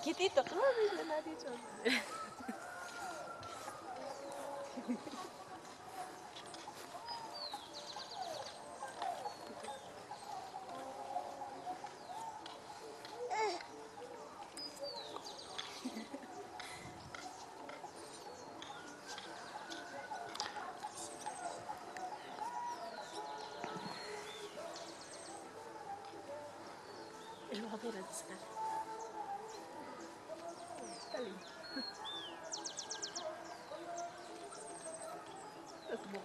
chiquitito, todavía nadie son. El madera está. Está lindo. Es como...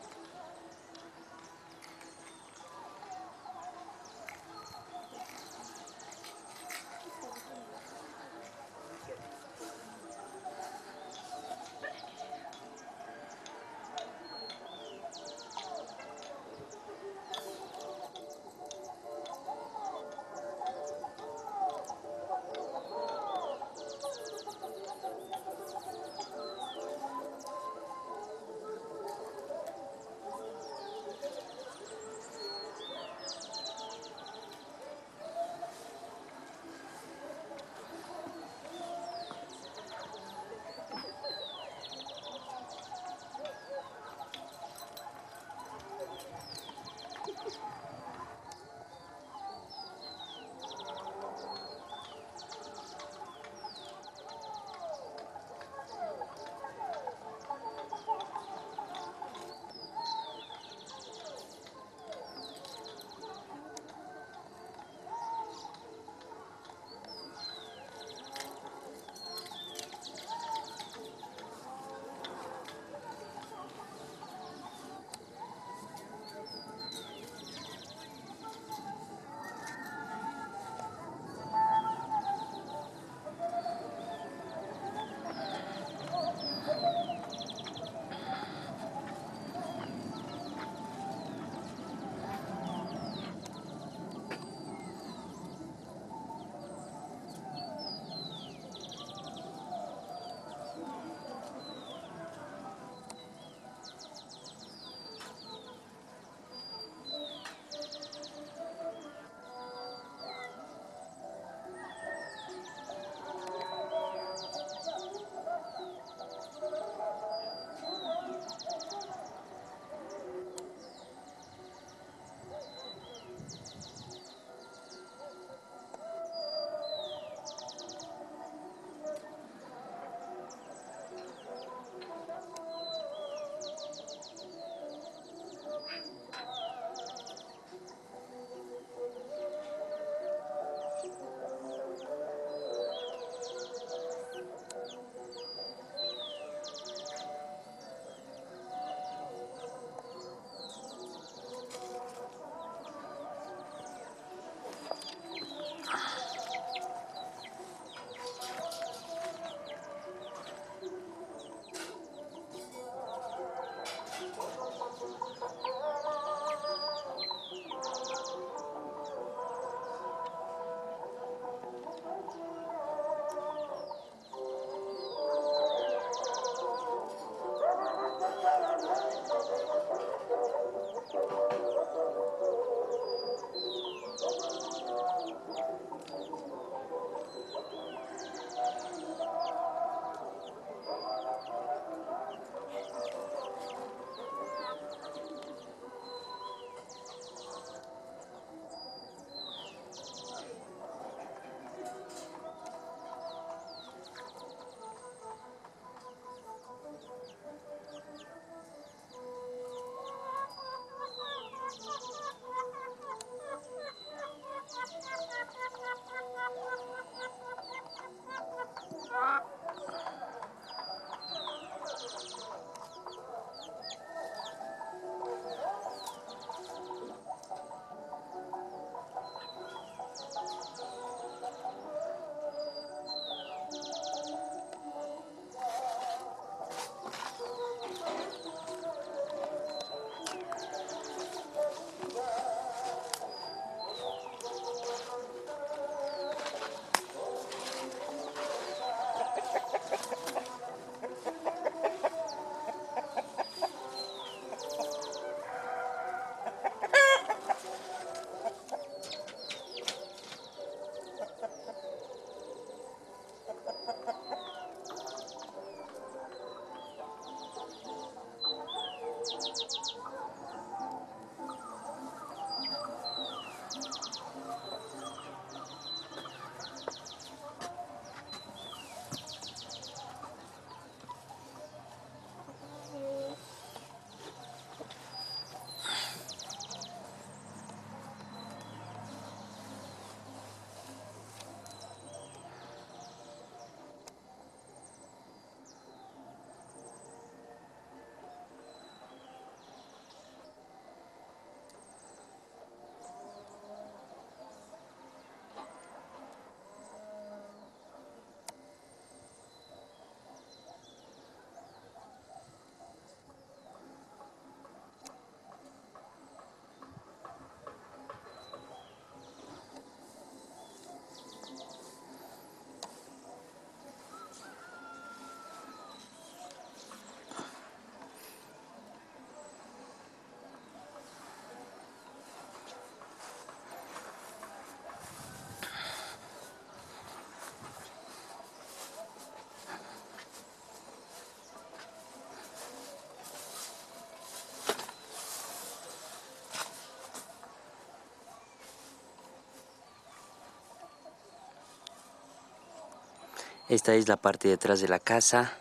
Esta es la parte de atrás de la casa.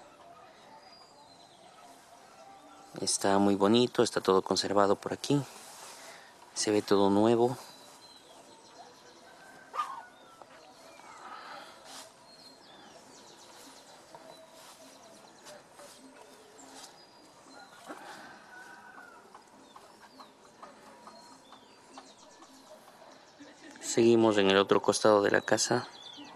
Está muy bonito, está todo conservado por aquí. Se ve todo nuevo. Seguimos en el otro costado de la casa.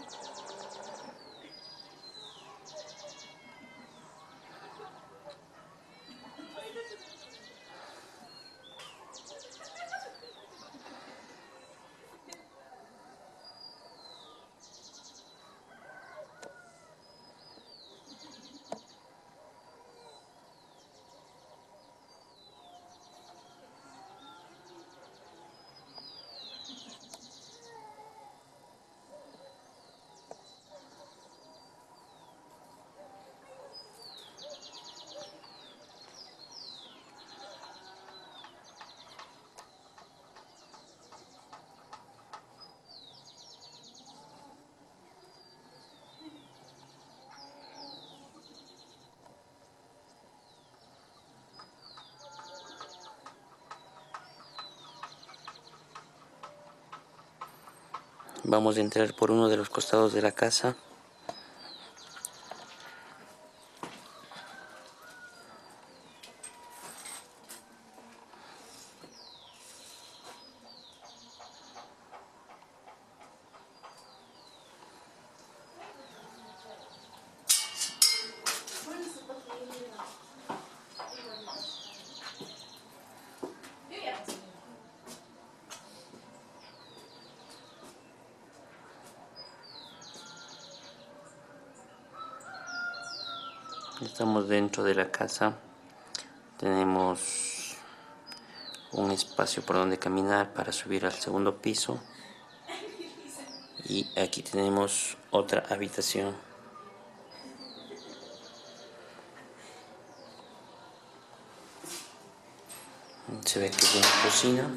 Vamos a entrar por uno de los costados de la casa. Estamos dentro de la casa. Tenemos un espacio por donde caminar para subir al segundo piso. Y aquí tenemos otra habitación. Se ve que es una cocina.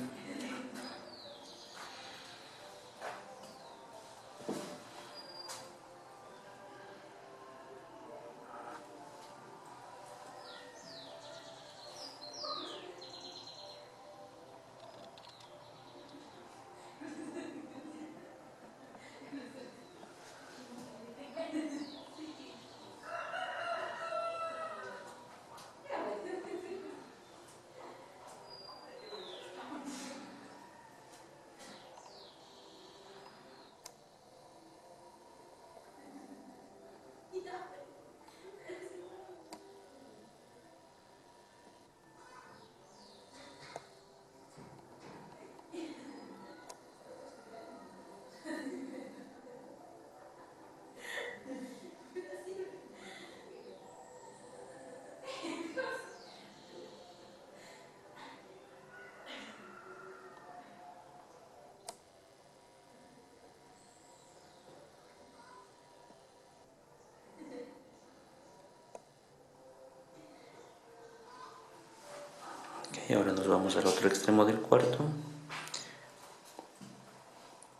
Y ahora nos vamos al otro extremo del cuarto.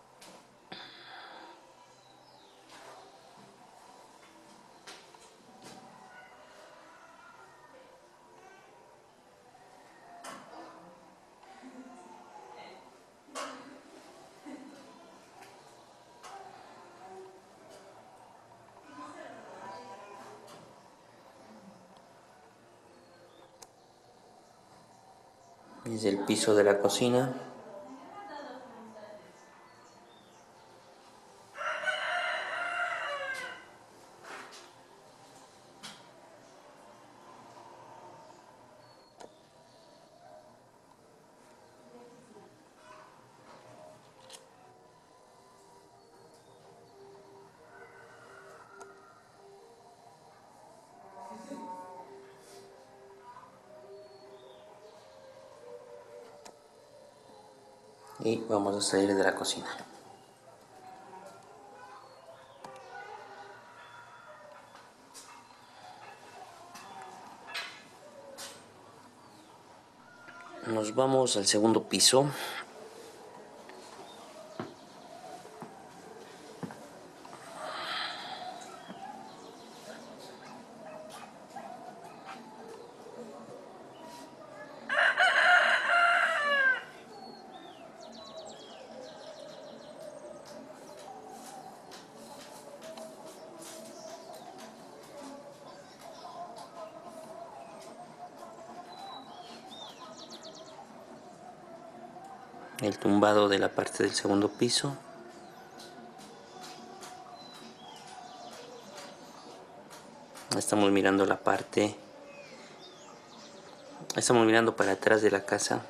Es el piso de la cocina. Y vamos a salir de la cocina. Nos vamos al segundo piso. El tumbado de la parte del segundo piso. Estamos mirando la parte. Estamos mirando para atrás de la casa.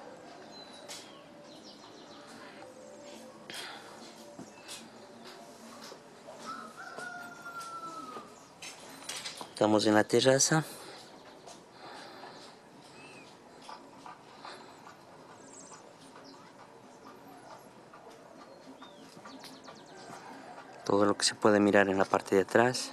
Estamos en la terraza. Todo lo que se puede mirar en la parte de atrás.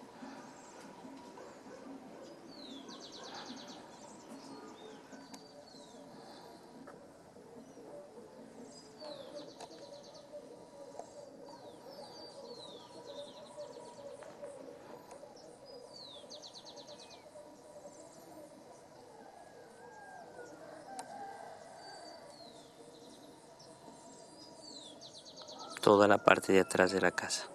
Toda la parte de atrás de la casa.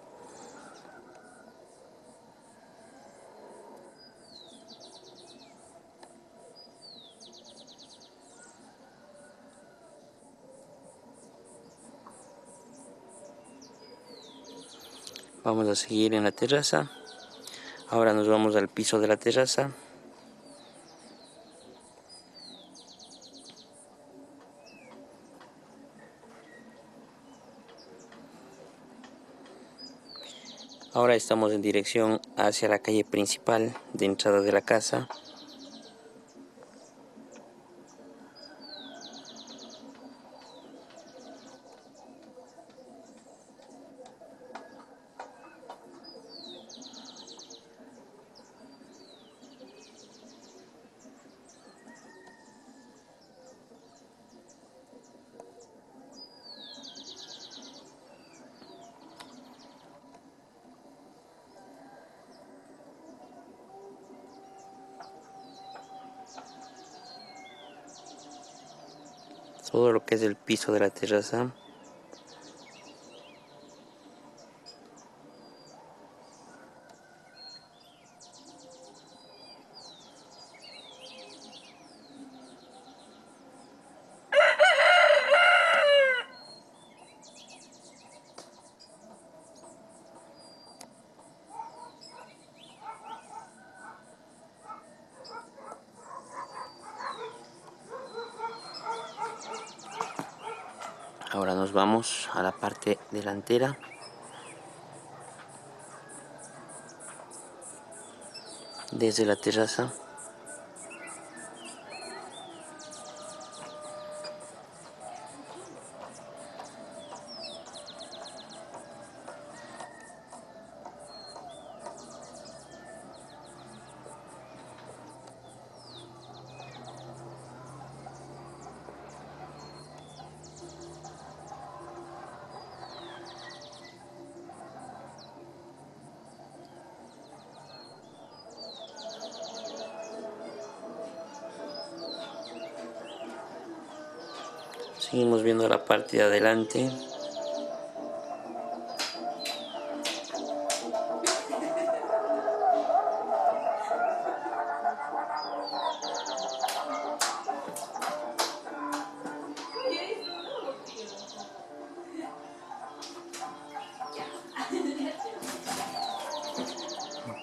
Vamos a seguir en la terraza. Ahora nos vamos al piso de la terraza. Ahora estamos en dirección hacia la calle principal de entrada de la casa. Todo lo que es el piso de la terraza. Ahora nos vamos a la parte delantera. Desde la terraza. Seguimos viendo la parte de adelante.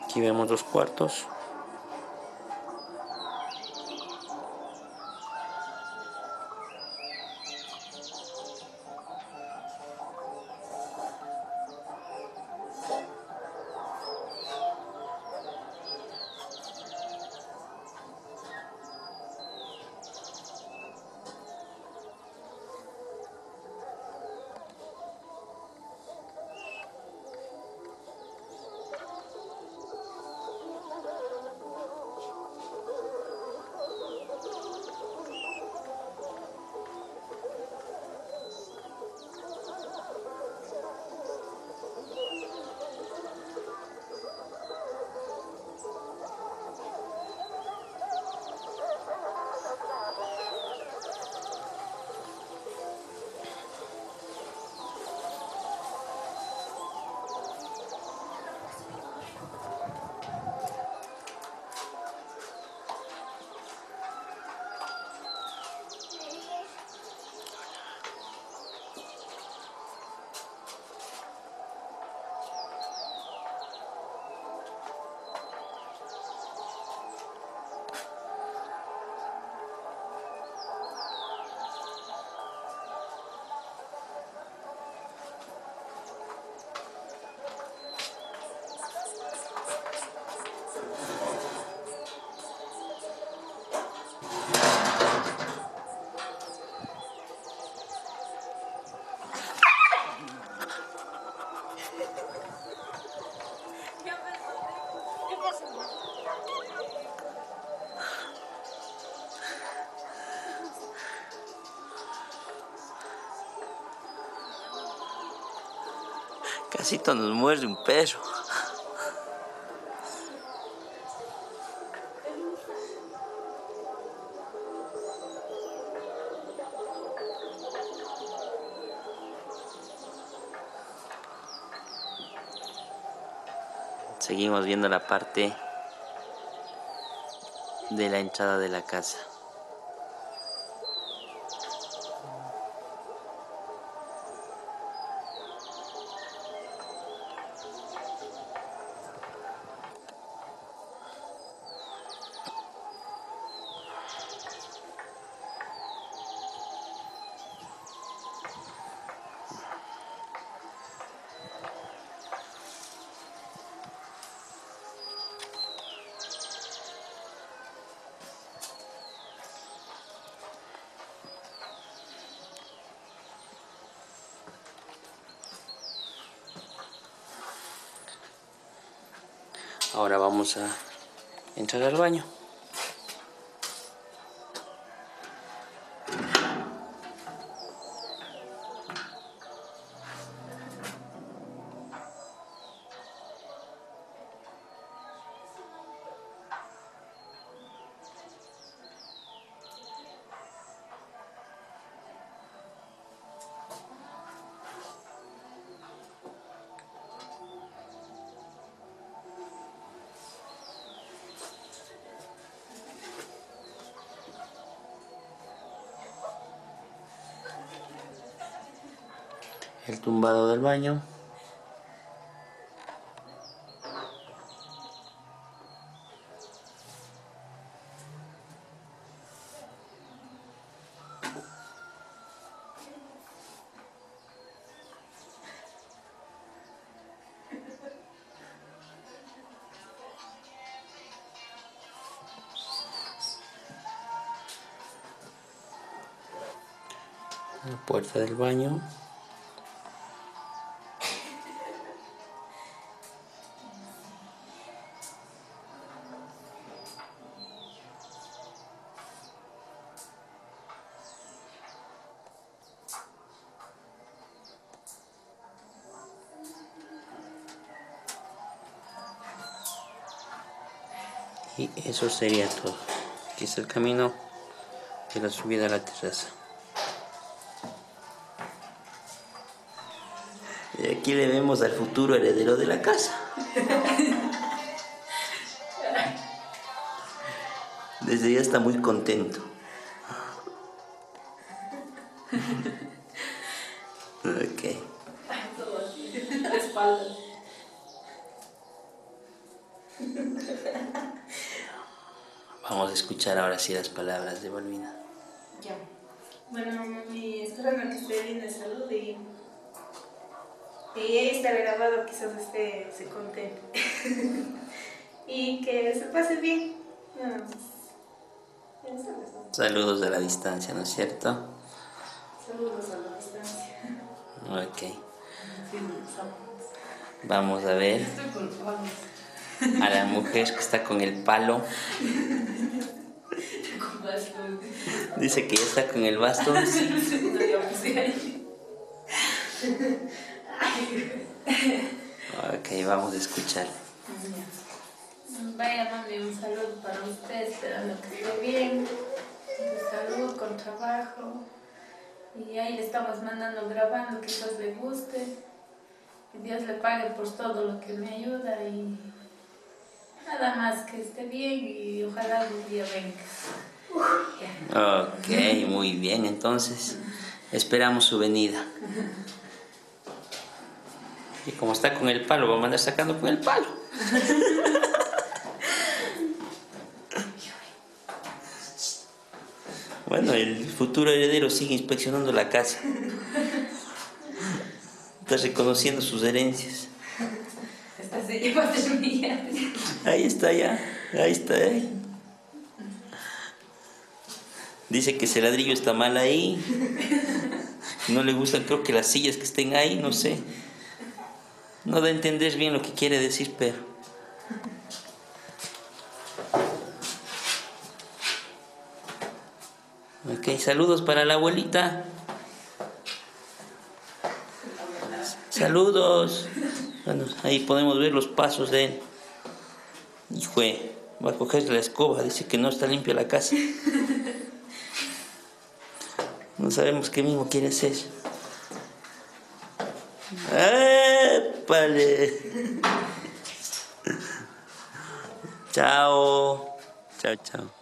Aquí vemos los cuartos. ¿Qué pasó? Casito nos muerde un perro. Seguimos viendo la parte de la entrada de la casa. Ahora vamos a entrar al baño. El tumbado del baño. La puerta del baño. Y eso sería todo. Aquí está el camino de la subida a la terraza. Y aquí le vemos al futuro heredero de la casa. Desde ya está muy contento. Ok. Todo así. La espalda. Vamos a escuchar ahora sí las palabras de Balbina. Ya. Bueno, mami, esperando que esté bien de salud y ahí está grabado, quizás se contente. Y que se pase bien. Nada más. Eso es todo. Saludos de la distancia, ¿no es cierto? Saludos a la distancia. Ok. Sí, somos. Vamos a ver Estoy culpable. a la mujer que está con el palo. Con bastón. Dice que ya está con el bastón. No, yo puse ahí. Ok, vamos a escuchar. Vaya, mami, un saludo para usted, esperando que esté bien, de salud, con trabajo. Y ahí le estamos mandando grabando, quizás le guste. Que Dios le pague por todo lo que me ayuda y nada más que esté bien y ojalá algún día venga. Ok, muy bien, entonces esperamos su venida. Y como está con el palo, vamos a andar sacando con el palo. Bueno, el futuro heredero sigue inspeccionando la casa. Está reconociendo sus herencias. Esta se lleva a terminar. Ahí está ya, ahí está. Dice que ese ladrillo está mal ahí. No le gustan, creo que las sillas que estén ahí, no sé. No da a entender bien lo que quiere decir, pero... Ok, saludos para la abuelita. Saludos. Bueno, ahí podemos ver los pasos de él. Hijo, va a coger la escoba, dice que no está limpia la casa. No sabemos qué mismo quiere hacer. ¡Épale! Chao. Chao, chao.